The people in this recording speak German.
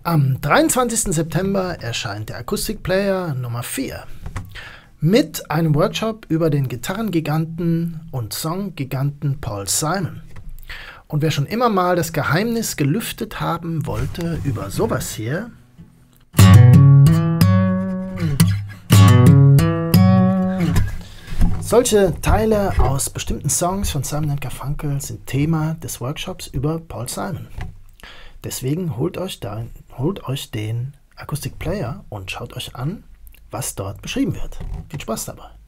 Am 23. September erscheint der Akustikplayer Nummer 4 mit einem Workshop über den Gitarrengiganten und Songgiganten Paul Simon. Und wer schon immer mal das Geheimnis gelüftet haben wollte über sowas hier, solche Teile aus bestimmten Songs von Simon & Garfunkel sind Thema des Workshops über Paul Simon. Deswegen holt euch den Akustikplayer und schaut euch an, was dort beschrieben wird. Viel Spaß dabei!